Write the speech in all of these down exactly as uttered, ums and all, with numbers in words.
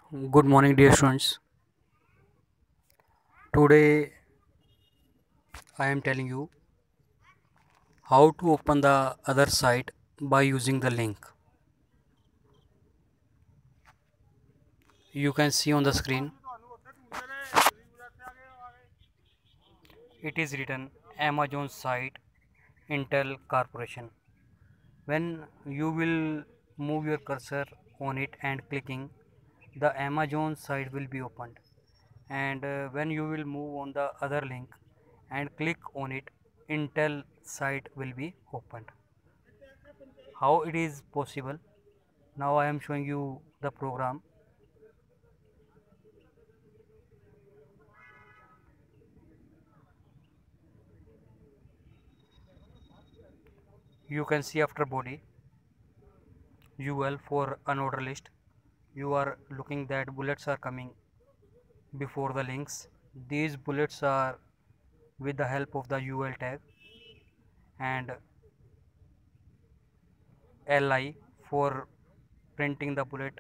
Good morning, dear students. Today I am telling you how to open the other site by using the link. You can see on the screen it is written Amazon site Intel Corporation. When you will move your cursor on it and clicking, the Amazon site will be opened, and uh, when you will move on the other link and click on it, Intel site will be opened. How it is possible? Now I am showing you the program. You can see after body U L for unordered list. You are looking that bullets are coming before the links. These bullets are with the help of the U L tag, and L I for printing the bullet.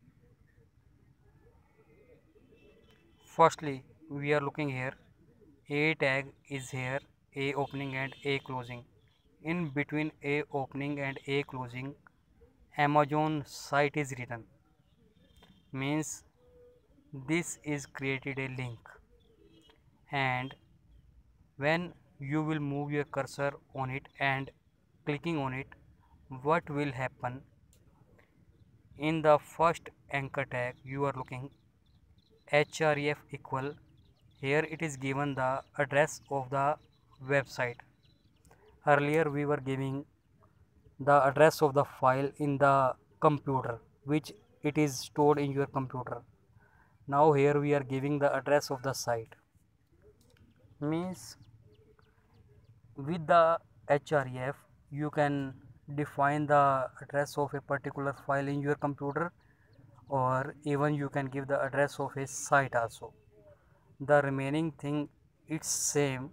Firstly, we are looking here. A tag is here, A opening and A closing. In between A opening and A closing, Amazon site is written. Means this is created a link, and when you will move your cursor on it and clicking on it, what will happen? In the first anchor tag you are looking href equal, here it is given the address of the website. Earlier we were giving the address of the file in the computer, which it is stored in your computer. Now here we are giving the address of the site. Means with the href you can define the address of a particular file in your computer, or even you can give the address of a site also. The remaining thing it's same.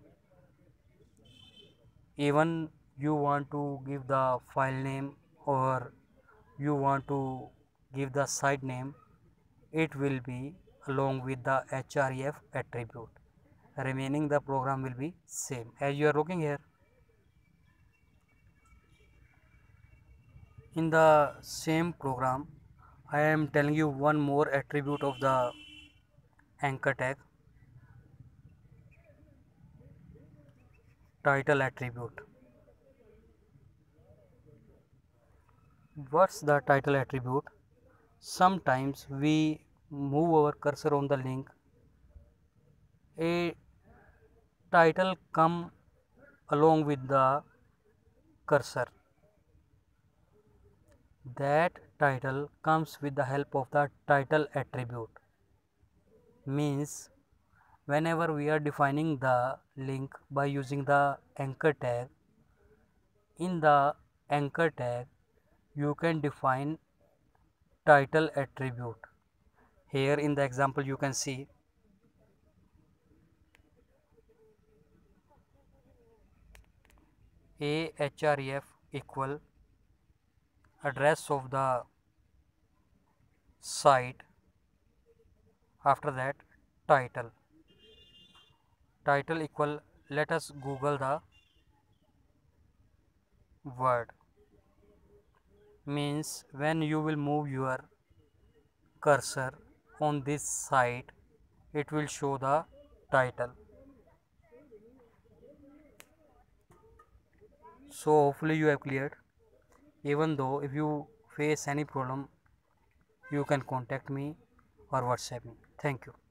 Even you want to give the file name or you want to give the site name, it will be along with the href attribute. Remaining the program will be same. As you are looking here, in the same program I am telling you one more attribute of the anchor tag, title attribute. What's the title attribute? Sometimes we move our cursor on the link, a title come along with the cursor. That title comes with the help of the title attribute. Means whenever we are defining the link by using the anchor tag, in the anchor tag you can define title attribute. Here in the example you can see a href equal address of the site, after that title, title equal, let us google the word. Means when you will move your cursor on this site, it will show the title. So hopefully you have cleared. Even though if you face any problem, you can contact me or WhatsApp me. Thank you.